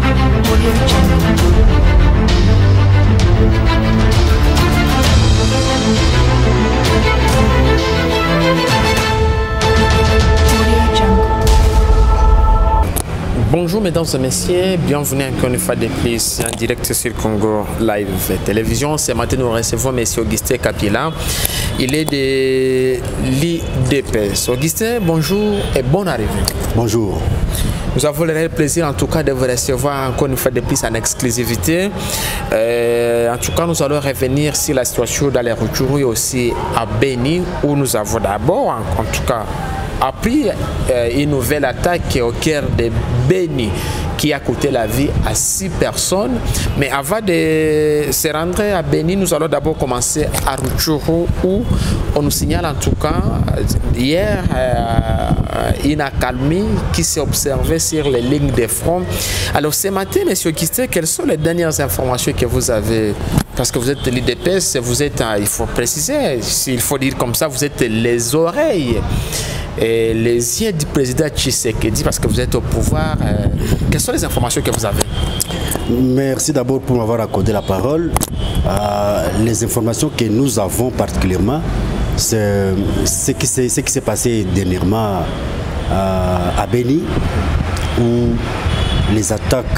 Bonjour mesdames et messieurs, bienvenue encore une fois de plus en direct sur Congo Live Télévision. Ce matin nous recevons M. Augustin Kapila. Il est de l'IDPS. Augustin, bonjour et bonne arrivée. Bonjour. Nous avons le réel plaisir en tout cas de vous recevoir encore une fois de plus en exclusivité. En tout cas, nous allons revenir sur la situation dans les Rutshuru et aussi à Beni, où nous avons d'abord en tout cas appris une nouvelle attaque au cœur de Beni qui a coûté la vie à 6 personnes. Mais avant de se rendre à Beni, nous allons d'abord commencer à Rutshuru où on nous signale en tout cas hier une accalmie qui s'est observée sur les lignes de front. Alors ce matin, M. Augustin, quelles sont les dernières informations que vous avez? Parce que vous êtes de l'IDPS, vous êtes, il faut préciser, s'il faut dire comme ça, vous êtes les oreilles et les yeux du président Tshisekedi parce que vous êtes au pouvoir. Quelles sont les informations que vous avez? Merci d'abord pour m'avoir accordé la parole. Les informations que nous avons particulièrement, c'est ce qui s'est passé dernièrement à Beni, où les attaques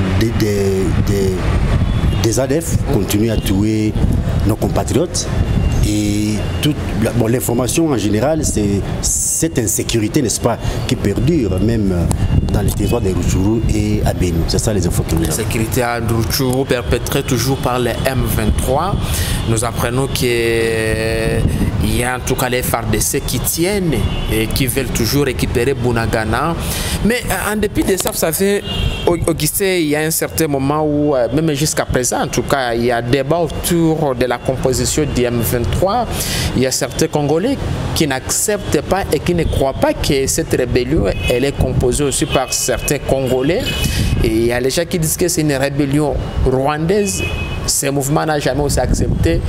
des ADF continuent à tuer nos compatriotes. Et l'information en général, c'est cette insécurité, n'est-ce pas, qui perdure même dans les territoires de Rutshuru et à Beni. C'est ça les infos que nous avons. L'insécurité à Rutshuru perpétrée toujours par les M23. Nous apprenons qu'il y a en tout cas les FARDC qui tiennent et qui veulent toujours récupérer Bunagana. Mais en dépit de ça, vous savez, Augustin, il y a un certain moment où, même jusqu'à présent, en tout cas, il y a débat autour de la composition du M23. Il y a certains Congolais qui n'acceptent pas et qui ne croient pas que cette rébellion elle est composée aussi par certains Congolais. Et il y a les gens qui disent que c'est une rébellion rwandaise. Ce mouvement n'a jamais aussi accepté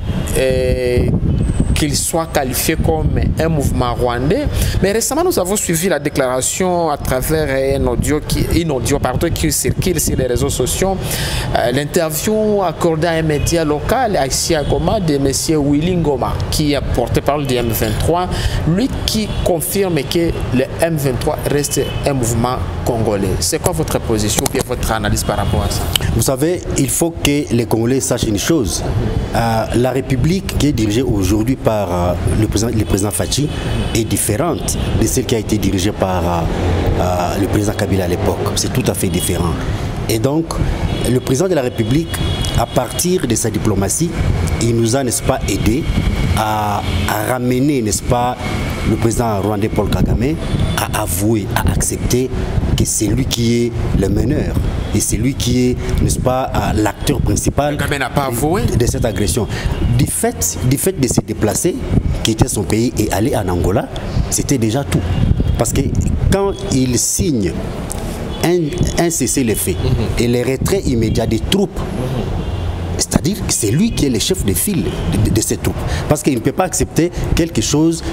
qu'il soit qualifié comme un mouvement rwandais. Mais récemment, nous avons suivi la déclaration à travers un audio qui circule sur les réseaux sociaux. L'interview accordée à un média local, ici à Goma, de M. Willy Ngoma, qui est porte-parole du M23, lui qui confirme que le M23 reste un mouvement congolais. C'est quoi votre position et votre analyse par rapport à ça? Vous savez, il faut que les Congolais sachent une chose. La République qui est dirigée aujourd'hui par le président Fachi est différente de celle qui a été dirigée par le président Kabila à l'époque. C'est tout à fait différent. Et donc, le président de la République, à partir de sa diplomatie, il nous a, n'est-ce pas, aidé à ramener, n'est-ce pas, le président rwandais Paul Kagame à avouer, à accepter que c'est lui qui est le meneur et c'est lui qui est, n'est-ce pas, l'acteur principal de cette agression. Du fait de se déplacer, quitter son pays et aller en Angola, c'était déjà tout. Parce que quand il signe un cessez-le-feu et le retrait immédiat des troupes, c'est-à-dire que c'est lui qui est le chef de file de ces troupes. Parce qu'il ne peut pas accepter quelque chose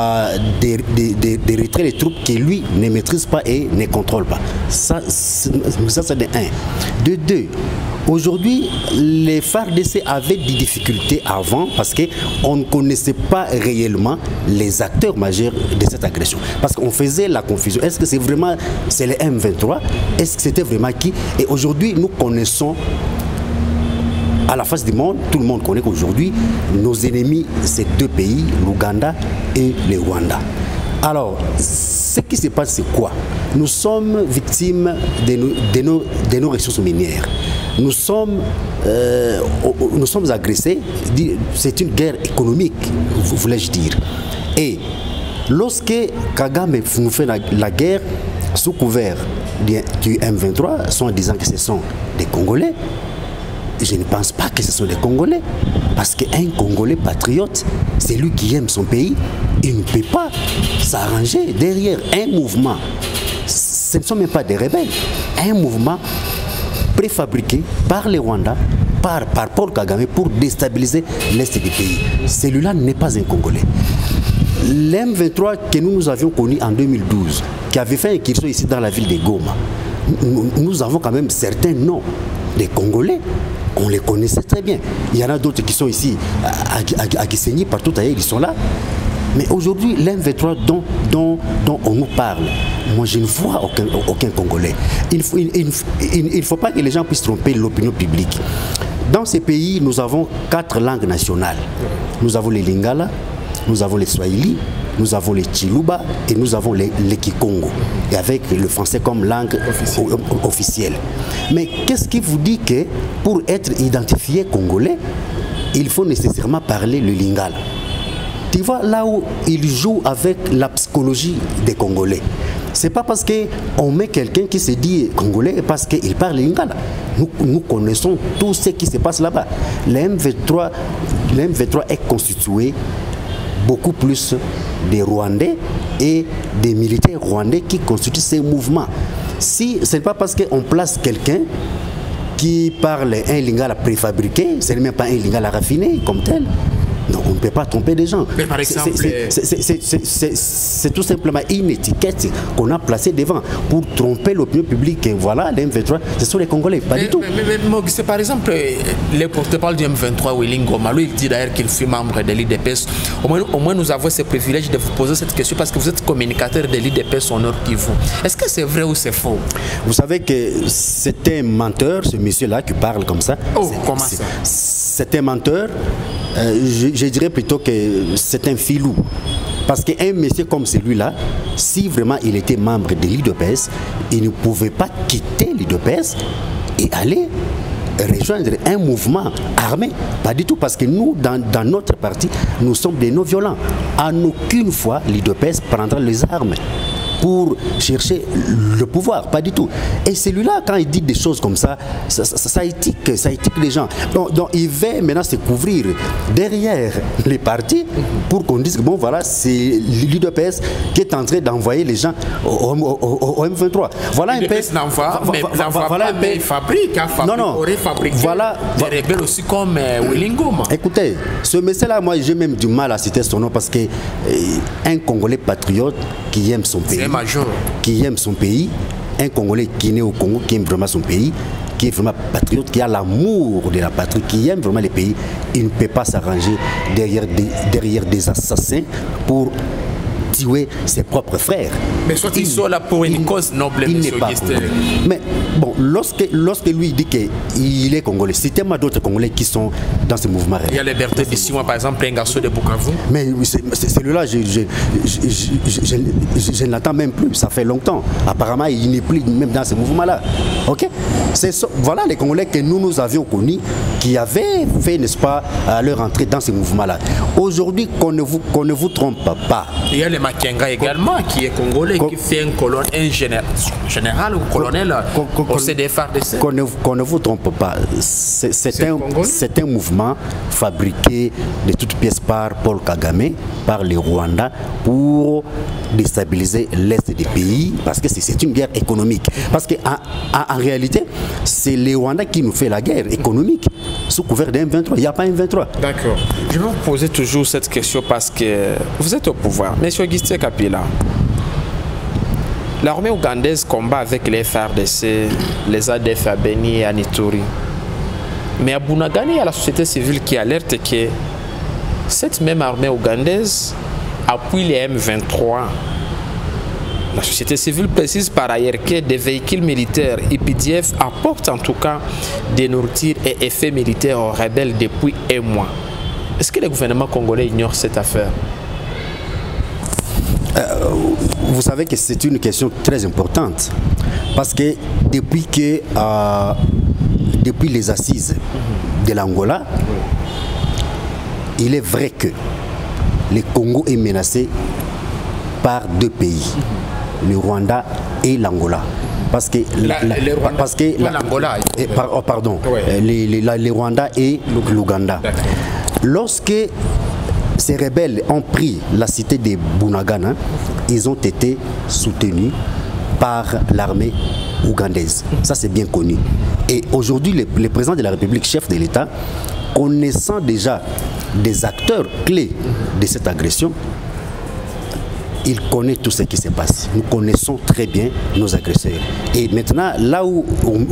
de retrait des troupes que lui ne maîtrise pas et ne contrôle pas. Ça c'est de un. De deux, aujourd'hui, les FARDC avaient des difficultés avant parce qu'on ne connaissait pas réellement les acteurs majeurs de cette agression. Parce qu'on faisait la confusion. Est-ce que c'est vraiment le M23? Est-ce que c'était vraiment qui? Et aujourd'hui, nous connaissons à la face du monde, tout le monde connaît qu'aujourd'hui, nos ennemis, c'est deux pays, l'Ouganda et le Rwanda. Alors, ce qui se passe, c'est quoi? Nous sommes victimes de nos ressources minières. Nous sommes agressés. C'est une guerre économique, voulais-je dire. Et lorsque Kagame nous fait la guerre, sous couvert du M23, en disant que ce sont des Congolais, je ne pense pas que ce sont des Congolais. Parce qu'un Congolais patriote, c'est lui qui aime son pays. Il ne peut pas s'arranger derrière un mouvement. Ce ne sont même pas des rebelles. Un mouvement préfabriqué par les Rwandais, par Paul Kagame pour déstabiliser l'Est du pays. Celui-là n'est pas un Congolais. L'M23 que nous avions connu en 2012, qui avait fait une incursion ici dans la ville de Goma, nous avons quand même certains noms des Congolais. On les connaissait très bien. Il y en a d'autres qui sont ici à Gisenyi, partout ailleurs, ils sont là. Mais aujourd'hui, l'M23 dont on nous parle, moi je ne vois aucun Congolais. Il ne faut pas que les gens puissent tromper l'opinion publique. Dans ces pays, nous avons 4 langues nationales. Nous avons les Lingala, nous avons les Swahili, nous avons les Chiluba et nous avons les Kikongo. Et avec le français comme langue officielle. Mais qu'est-ce qui vous dit que pour être identifié Congolais, il faut nécessairement parler le Lingala? Tu vois, là où il joue avec la psychologie des Congolais. C'est pas parce qu'on met quelqu'un qui se dit Congolais parce qu'il parle Lingala. Nous connaissons tout ce qui se passe là-bas. Le M23 est constitué beaucoup plus des Rwandais et des militaires rwandais qui constituent ces mouvements. Si ce n'est pas parce qu'on place quelqu'un qui parle un Lingala préfabriqué, ce n'est même pas un Lingala raffiné comme tel. Non, on ne peut pas tromper des gens. Mais par exemple, c'est tout simplement une étiquette qu'on a placée devant pour tromper l'opinion publique. Et voilà, les M23, ce sont les Congolais, pas du tout. Mais par exemple, les porte-parole du M23, Willing Goma, lui, il dit d'ailleurs qu'il fut membre de l'IDPS. Au moins, nous avons ce privilège de vous poser cette question parce que vous êtes communicateur de l'IDPS au Nord Kivu. Est-ce que c'est vrai ou c'est faux? Vous savez que c'est un menteur, ce monsieur-là, qui parle comme ça. Oh, comment ça? C'est un menteur. Je dirais plutôt que c'est un filou. Parce qu'un monsieur comme celui-là, si vraiment il était membre de l'IDPS, il ne pouvait pas quitter l'IDPS et aller rejoindre un mouvement armé. Pas du tout, parce que nous, dans notre parti, nous sommes des non-violents. En aucune fois, l'IDPS prendra les armes pour chercher le pouvoir, pas du tout. Et celui-là, quand il dit des choses comme ça, ça éthique les gens. Donc il va maintenant se couvrir derrière les partis pour qu'on dise que bon voilà, c'est l'UDPS qui est en train d'envoyer les gens au M23. Voilà un peu. Voilà un peu. Il fabrique, aurait fabriqué des rebelles aussi comme Willing Goma. Écoutez, ce monsieur-là, moi j'ai même du mal à citer son nom parce que un Congolais patriote qui aime son pays. Qui aime son pays, un Congolais qui est né au Congo, qui aime vraiment son pays, qui est vraiment patriote, qui a l'amour de la patrie, qui aime vraiment le pays, il ne peut pas s'arranger derrière des assassins pour tuer ses propres frères. Mais soit ils sont là pour une cause noble, il n'est pas congolais. Mais bon, lorsque lui dit qu'il est congolais, c'était-moi d'autres Congolais qui sont dans ce mouvement. Il y a Liberté de Simon, par exemple, un garçon de Bukavu. Mais celui-là, je ne l'attends même plus, ça fait longtemps. Apparemment, il n'est plus même dans ce mouvement-là. Ok? Voilà les Congolais que nous avions connus, qui avaient fait, n'est-ce pas, leur entrée dans ce mouvement-là. Aujourd'hui, qu'on ne vous trompe pas. Il y a le Makenga également, qui est congolais, qui fait un général ou colonel au CDFRDC. Qu'on ne vous trompe pas, c'est un mouvement fabriqué de toutes pièces par Paul Kagame, par les Rwandais, pour déstabiliser l'Est des pays, parce que c'est une guerre économique. Parce qu'en réalité, c'est les Rwandais qui nous fait la guerre économique, sous couvert d'un M23. Il n'y a pas un M23. D'accord. Je vais vous poser toujours cette question parce que vous êtes au pouvoir. Monsieur Augustin Kapila, l'armée ougandaise combat avec les FARDC, les ADF à Beni et à Ituri. Mais à Bunagana, il y a la société civile qui alerte que cette même armée ougandaise appuie les M23. La société civile précise par ailleurs que des véhicules militaires IPDF apportent en tout cas des nourritures et effets militaires aux rebelles depuis un mois. Est-ce que le gouvernement congolais ignore cette affaire? Vous savez que c'est une question très importante parce que depuis les assises de l'Angola, il est vrai que le Congo est menacé par 2 pays, le Rwanda et l'Angola. Parce que l'Angola, les Rwandais et l'Ouganda. Lorsque ces rebelles ont pris la cité de Bunagana, ils ont été soutenus par l'armée ougandaise. Ça, c'est bien connu. Et aujourd'hui, le président de la République, chef de l'État, connaissant déjà des acteurs clés de cette agression, il connaît tout ce qui se passe. Nous connaissons très bien nos agresseurs. Et maintenant, là où,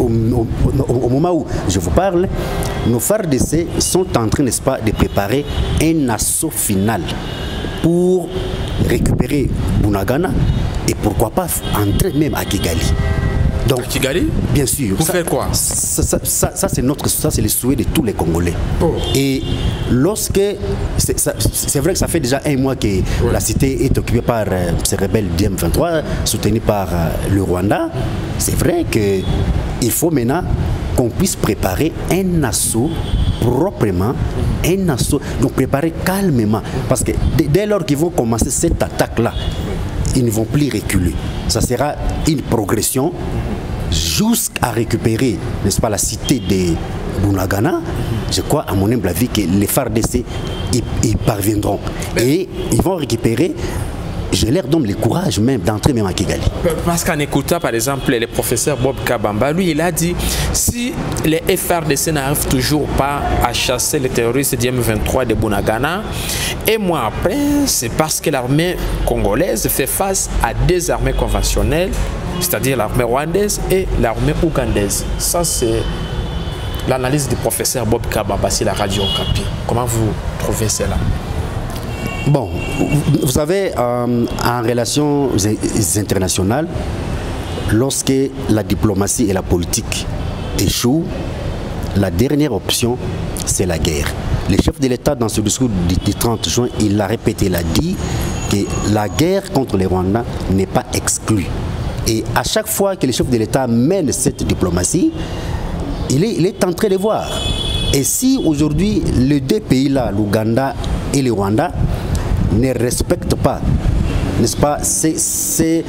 au moment où je vous parle, nos FARDC sont en train, n'est-ce pas, de préparer un assaut final pour récupérer Bunagana et pourquoi pas entrer même à Kigali. Donc, Kigali, bien sûr. Pour faire quoi? Ça c'est le souhait de tous les Congolais. Oh. Et lorsque c'est vrai que ça fait déjà un mois que la cité est occupée par ces rebelles du M23, soutenus par le Rwanda. C'est vrai qu'il faut maintenant qu'on puisse préparer un assaut proprement, un assaut, donc préparer calmement, parce que dès lors qu'ils vont commencer cette attaque-là, ils ne vont plus reculer. Ça sera une progression jusqu'à récupérer, n'est-ce pas, la cité de Bunagana. Je crois, à mon humble avis, que les FARDC y parviendront. Et ils vont récupérer. Je leur donne le courage même d'entrer même à Kigali. Parce qu'en écoutant par exemple le professeur Bob Kabamba, lui il a dit si les FARDC n'arrivent toujours pas à chasser les terroristes du M23 de Bunagana, et mois après, c'est parce que l'armée congolaise fait face à deux armées conventionnelles, c'est-à-dire l'armée rwandaise et l'armée ougandaise. Ça c'est l'analyse du professeur Bob Kabamba sur la radio Okapi. Comment vous trouvez cela? Bon, vous savez, en relations internationales, lorsque la diplomatie et la politique échouent, la dernière option, c'est la guerre. Le chef de l'État, dans ce discours du 30 juin, il l'a répété, il a dit que la guerre contre les Rwandais n'est pas exclue. Et à chaque fois que le chef de l'État mène cette diplomatie, il est en train de voir. Et si aujourd'hui, les deux pays-là, l'Ouganda et le Rwanda, ne respectent pas, n'est-ce pas, ceux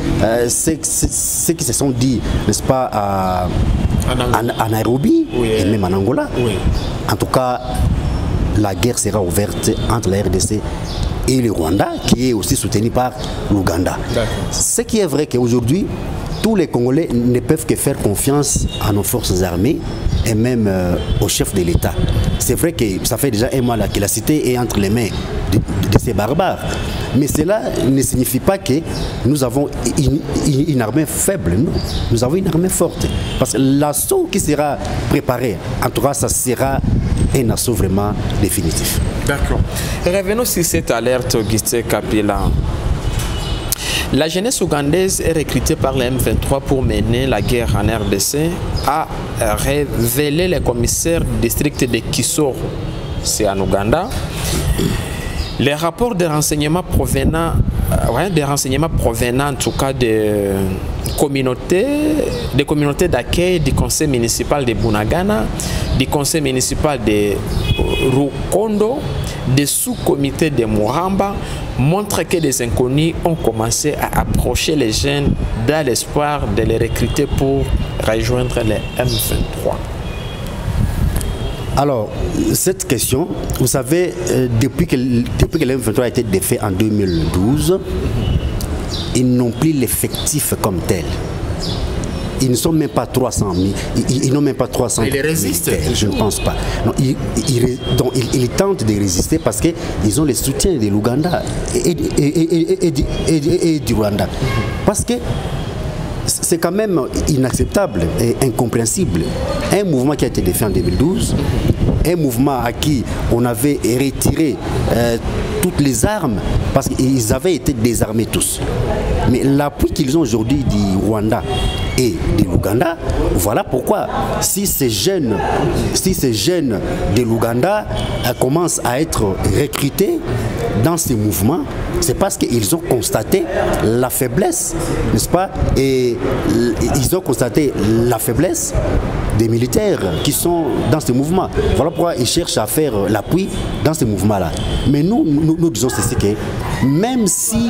qui se sont dit, n'est-ce pas, à Nairobi, oui, et même en Angola, oui. En tout cas, la guerre sera ouverte entre la RDC et le Rwanda, qui est aussi soutenu par l'Ouganda. Ce qui est vrai qu'aujourd'hui, tous les Congolais ne peuvent que faire confiance à nos forces armées et même au chef de l'État. C'est vrai que ça fait déjà un mois là que la cité est entre les mains de ces barbares. Mais cela ne signifie pas que nous avons une armée faible. Nous avons une armée forte. Parce que l'assaut qui sera préparé, en tout cas, ça sera un assaut vraiment définitif. D'accord. Revenons sur cette alerte, Augustin Kapila. La jeunesse ougandaise est recrutée par le M23 pour mener la guerre en RDC, a révélé le commissaire du district de Kisoro, c'est en Ouganda. Les rapports de renseignements provenant, en tout cas des communautés d'accueil du conseil municipal de Bunagana, du conseil municipal de Rukondo, des sous-comités de Muramba montrent que des inconnus ont commencé à approcher les jeunes dans l'espoir de les recruter pour rejoindre les M23. Alors, cette question, vous savez, depuis que le M23 a été défait en 2012, ils n'ont plus l'effectif comme tel. Ils ne sont même pas 300 000. Ils n'ont même pas 300 000. Ils résistent. Je ne pense pas. Non, ils tentent de résister parce qu'ils ont le soutien de l'Ouganda et du Rwanda. Parce que c'est quand même inacceptable et incompréhensible. Un mouvement qui a été défait en 2012, un mouvement à qui on avait retiré toutes les armes parce qu'ils avaient été désarmés tous. Mais l'appui qu'ils ont aujourd'hui du Rwanda et de l'Ouganda, voilà pourquoi si ces jeunes de l'Ouganda commencent à être recrutés dans ces mouvements, c'est parce qu'ils ont constaté la faiblesse, n'est-ce pas? Et ils ont constaté la faiblesse des militaires qui sont dans ce mouvement. Voilà pourquoi ils cherchent à faire l'appui dans ce mouvement-là. Mais nous disons ceci que même si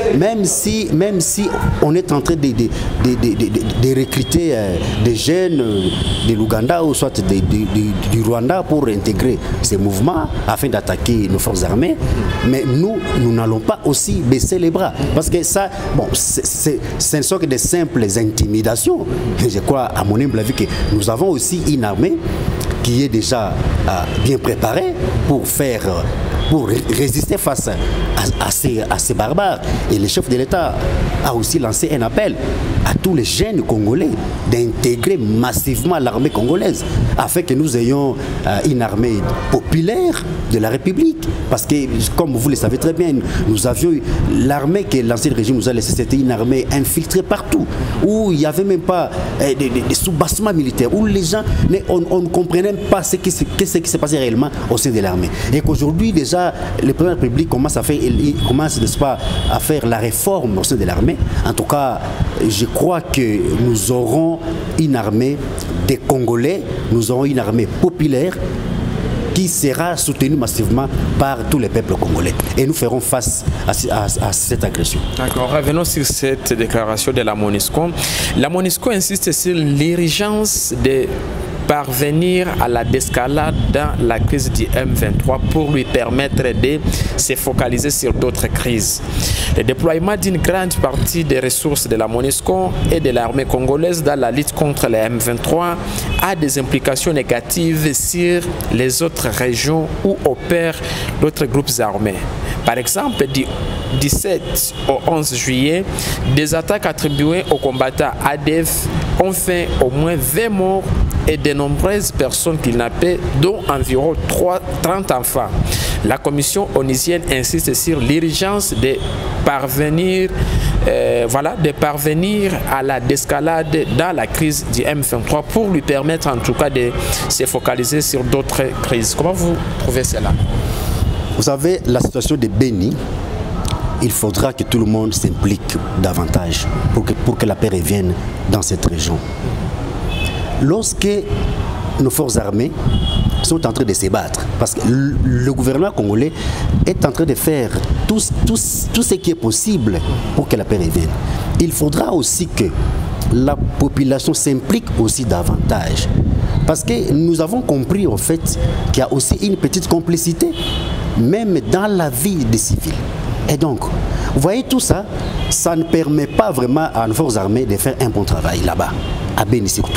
on est en train de recruter des jeunes de l'Ouganda ou soit du Rwanda pour intégrer ces mouvements afin d'attaquer nos forces armées, mais nous n'allons pas aussi baisser les bras. Parce que ça, bon, ce ne sont que des simples intimidations. Je crois, à mon humble avis, que nous avons aussi une armée qui est déjà bien préparée pour faire pour résister face à ces barbares. Et le chef de l'État a aussi lancé un appel à tous les jeunes Congolais d'intégrer massivement l'armée congolaise afin que nous ayons une armée populaire de la République. Parce que, comme vous le savez très bien, nous avions l'armée que l'ancien régime nous a laissé, c'était une armée infiltrée partout, où il n'y avait même pas des sous-bassements militaires, où les gens, on ne comprenait pas ce qui se passait réellement au sein de l'armée. Et qu'aujourd'hui, déjà, le président de la République commence, n'est-ce pas, à faire la réforme au sein de l'armée. En tout cas, je crois que nous aurons une armée des Congolais, nous aurons une armée populaire qui sera soutenue massivement par tous les peuples congolais. Et nous ferons face à cette agression. D'accord. Revenons sur cette déclaration de la MONUSCO. La MONUSCO insiste sur l'urgence de parvenir à la désescalade dans la crise du M23 pour lui permettre de se focaliser sur d'autres crises. Le déploiement d'une grande partie des ressources de la MONUSCO et de l'armée congolaise dans la lutte contre le M23 a des implications négatives sur les autres régions où opèrent d'autres groupes armés. Par exemple, du 17 au 11 juillet, des attaques attribuées aux combattants ADF ont fait au moins 20 morts et de nombreuses personnes kidnappées, dont environ 30 enfants. La commission onusienne insiste sur l'urgence de parvenir à la désescalade dans la crise du M23 pour lui permettre en tout cas de se focaliser sur d'autres crises. Comment vous trouvez cela? Vous savez, la situation de Béni, il faudra que tout le monde s'implique davantage pour que la paix revienne dans cette région. Lorsque nos forces armées sont en train de se battre, parce que le gouvernement congolais est en train de faire tout ce qui est possible pour que la paix revienne, il faudra aussi que la population s'implique aussi davantage. Parce que nous avons compris en fait qu'il y a aussi une petite complicité, même dans la vie des civils. Et donc, vous voyez tout ça, ça ne permet pas vraiment à nos forces armées de faire un bon travail là-bas, à Béni surtout.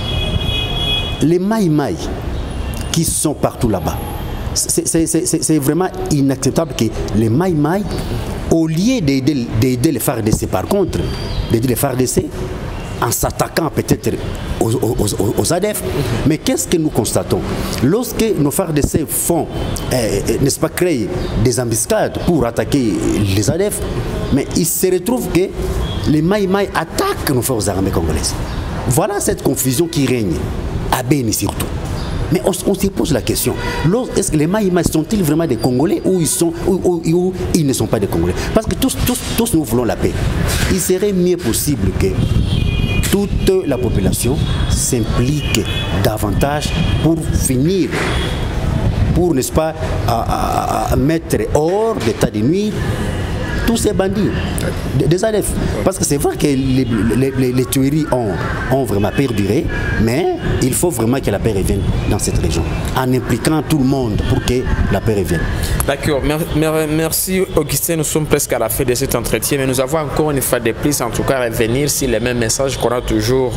Les Maï-Maï qui sont partout là-bas, c'est vraiment inacceptable que les Maï-Maï, au lieu d'aider les FARDC par contre, d'aider les FARDC en s'attaquant peut-être aux ADF, mais qu'est-ce que nous constatons? Lorsque nos FARDC font, n'est-ce pas, créer des embuscades pour attaquer les ADF, mais il se retrouve que les Maï-Maï attaquent nos forces armées congolaises. Voilà cette confusion qui règne à Béni surtout. Mais on se pose la question, est-ce que les Maï-Maï sont-ils vraiment des Congolais ou ils ne sont pas des Congolais? Parce que tous nous voulons la paix. Il serait mieux possible que toute la population s'implique davantage pour finir, pour, n'est-ce pas, à mettre hors d'état de nuire tous ces bandits, des ADF. Parce que c'est vrai que les tueries ont vraiment perduré, mais il faut vraiment que la paix revienne dans cette région, en impliquant tout le monde pour que la paix revienne. D'accord. Merci Augustin, nous sommes presque à la fin de cet entretien, mais nous avons encore une fois de plus, en tout cas, à revenir sur les mêmes messages qu'on a toujours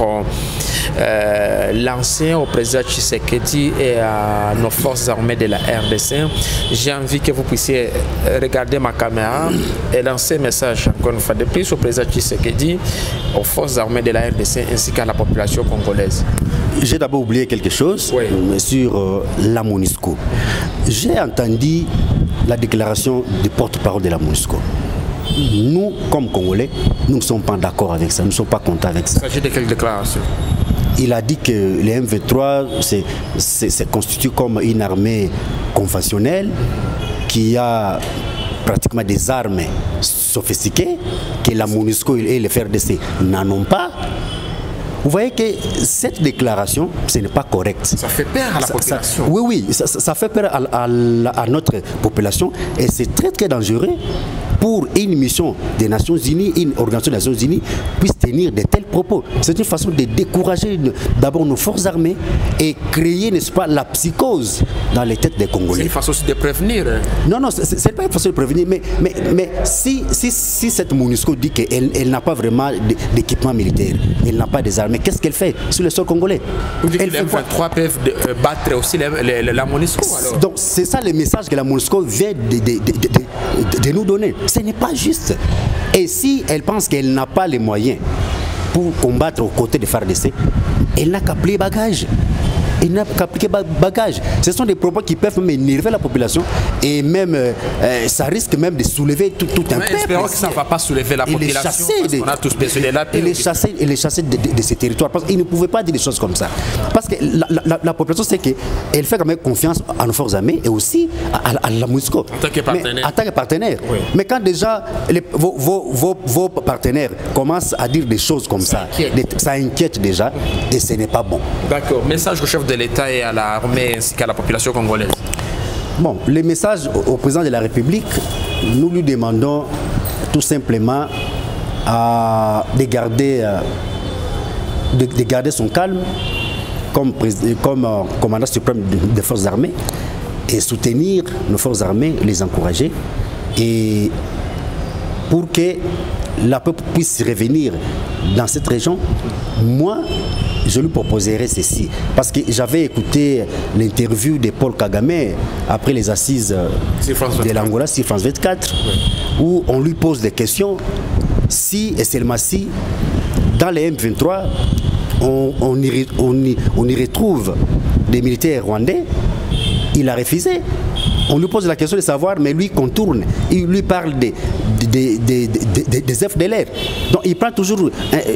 lancés au président Tshisekedi et à nos forces armées de la RDC. J'ai envie que vous puissiez regarder ma caméra et lancer un message encore une fois de plus au président Tshisekedi, aux forces armées de la RDC ainsi qu'à la population congolaise. J'ai d'abord oublié quelque chose, oui, sur la MONUSCO. J'ai entendu la déclaration du porte-parole de la MONUSCO. Nous, comme Congolais, nous ne sommes pas d'accord avec ça, nous ne sommes pas contents avec ça. Il s'agit de quelle déclaration? Il a dit que les M23 c'est constitué comme une armée conventionnelle qui a pratiquement des armes sophistiquées que la MONUSCO et les FARDC n'en ont pas. Vous voyez que cette déclaration, ce n'est pas correct. Ça fait peur à la population. Oui, ça fait peur à notre population et c'est très très dangereux pour une mission des Nations Unies, une organisation des Nations Unies, puisse tenir de tels propos. C'est une façon de décourager d'abord nos forces armées et créer, n'est-ce pas, la psychose dans les têtes des Congolais. C'est une façon aussi de prévenir. Non, non, c'est pas une façon de prévenir, mais si cette MONUSCO dit qu'elle n'a pas vraiment d'équipement militaire, elle n'a pas des armées, qu'est-ce qu'elle fait sur le sol congolais? Les M23 peuvent battre aussi la MONUSCO alors? Donc c'est ça le message que la MONUSCO vient de nous donner. Ce n'est pas juste. Et si elle pense qu'elle n'a pas les moyens pour combattre aux côtés des FARDC, elle n'a qu'à plier bagage. Il n'a qu'à appliquer bagage. Ce sont des propos qui peuvent même énerver la population et même ça risque même de soulever tout un peuple. Espérons que ça ne va pas soulever la population parce qu'on a tous besoin de la paix. Et les chasser de ces territoires. Parce qu'ils ne pouvaient pas dire des choses comme ça. Parce que la population sait qu'elle fait quand même confiance à nos forces armées et aussi à la MONUSCO. En tant que partenaire. En tant que partenaire. Oui. Mais quand déjà vos partenaires commencent à dire des choses comme ça inquiète déjà et ce n'est pas bon. D'accord. Message au chef de l'État et à l'armée ainsi qu'à la population congolaise. Bon, le message au président de la République, nous lui demandons tout simplement de garder son calme comme commandant suprême des forces armées et soutenir nos forces armées, les encourager et pour que la peuple puisse revenir dans cette région. Moi, je lui proposerai ceci, parce que j'avais écouté l'interview de Paul Kagame après les assises de l'Angola sur France 24, où on lui pose des questions, si et seulement si, dans les M23, on y retrouve des militaires rwandais. Il a refusé. On lui pose la question de savoir, mais lui contourne. Il lui parle des FDLR. Donc il prend toujours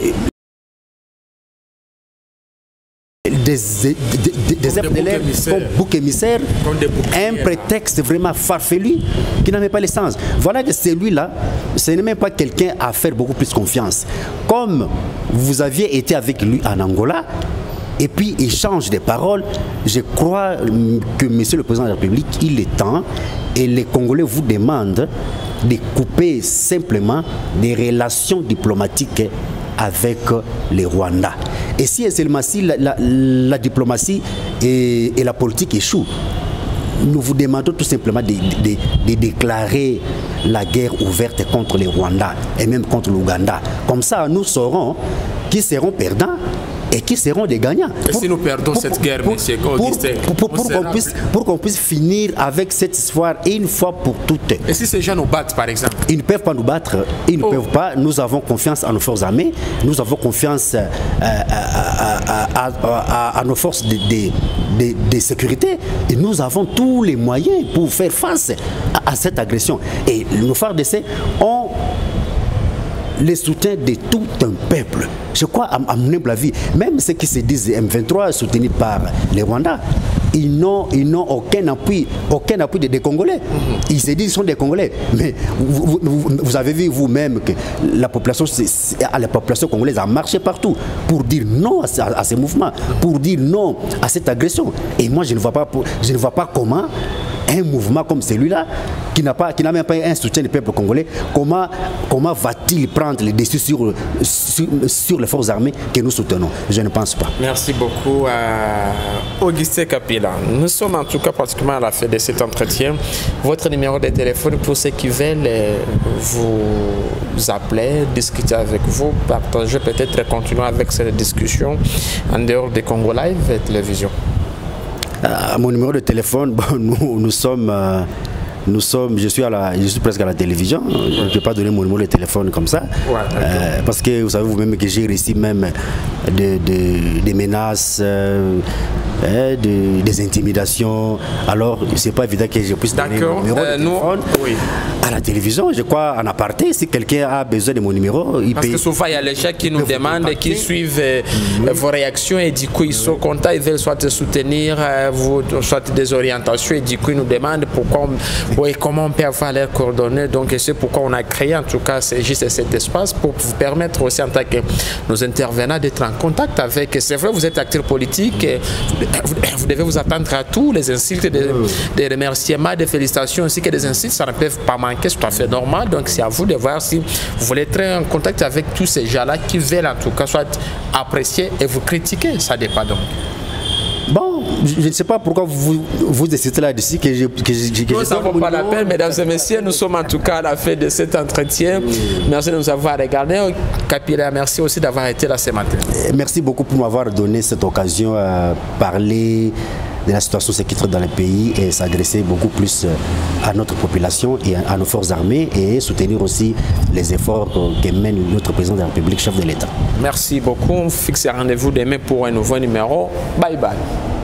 des FDLR comme bouc émissaire, un prétexte vraiment farfelu qui n'avait pas le sens. Voilà que celui-là, ce n'est même pas quelqu'un à faire beaucoup plus confiance. Comme vous aviez été avec lui en Angola, et puis échange des paroles, je crois que Monsieur le Président de la République, il est temps, et les Congolais vous demandent de couper simplement des relations diplomatiques avec les Rwandais. Et si seulement si la diplomatie et la politique échouent, nous vous demandons tout simplement de déclarer la guerre ouverte contre les Rwandais et même contre l'Ouganda. Comme ça, nous saurons qui seront perdants et qui seront des gagnants. Et si nous perdons cette guerre, monsieur Augustin, pour qu'on puisse finir avec cette histoire une fois pour toutes. Et si ces gens nous battent, par exemple? Ils ne peuvent pas nous battre, ils ne peuvent pas. Nous avons confiance en nos forces armées, nous avons confiance à nos forces de sécurité et nous avons tous les moyens pour faire face à cette agression. Et nos FARDC ont le soutien de tout un peuple. Je crois, à mon humble avis, même ceux qui se disent M23 soutenus par les Rwandais, ils n'ont aucun appui des Congolais. Ils se disent qu'ils sont des Congolais. Mais vous avez vu vous-même que la population congolaise a marché partout pour dire non à ces mouvements, pour dire non à cette agression. Et moi, je ne vois pas comment un mouvement comme celui-là, qui n'a même pas un soutien du peuple congolais, comment va-t-il prendre les décisions sur les forces armées que nous soutenons? Je ne pense pas. Merci beaucoup à Augustin Kapila. Nous sommes en tout cas pratiquement à la fin de cet entretien. Votre numéro de téléphone pour ceux qui veulent vous appeler, discuter avec vous, partager, peut-être continuer avec cette discussion en dehors des Congo Live et télévision. Mon numéro de téléphone, bon, je suis presque à la télévision. Je ne peux pas donner mon numéro de téléphone comme ça. Ouais, parce que vous savez vous-même que j'ai reçu même des menaces, des intimidations. Alors, ce n'est pas évident que je puisse donner mon numéro de téléphone à la télévision. Je crois en aparté, si quelqu'un a besoin de mon numéro, il peut... Parce que souvent, il y a les gens qui nous demandent, qui suivent vos réactions et du coup, ils sont contents, ils veulent soit te soutenir, soit des orientations et du coup, ils nous demandent pourquoi Oui, comment on peut avoir les coordonnées. Donc, c'est pourquoi on a créé, en tout cas, c'est juste cet espace pour vous permettre aussi, en tant que nos intervenants, d'être en contact avec. C'est vrai, vous êtes acteur politique, et vous devez vous attendre à tous les insultes, des remerciements, des félicitations, ainsi que des insultes. Ça ne peut pas manquer, c'est tout à fait normal. Donc, c'est à vous de voir si vous voulez être en contact avec tous ces gens-là qui veulent, en tout cas, soit apprécier et vous critiquer. Ça dépend donc. Bon, je ne sais pas pourquoi vous décidez là-dessus que nous, ça ne vaut pas la peine, mesdames et messieurs. Nous sommes en tout cas à la fin de cet entretien. Merci de nous avoir regardés. Capilla, merci aussi d'avoir été là ce matin. Merci beaucoup pour m'avoir donné cette occasion à parler de la situation sécuritaire dans le pays et s'adresser beaucoup plus à notre population et à nos forces armées et soutenir aussi les efforts que mène notre président de la République, chef de l'État. Merci beaucoup. On fixe rendez-vous demain pour un nouveau numéro. Bye bye.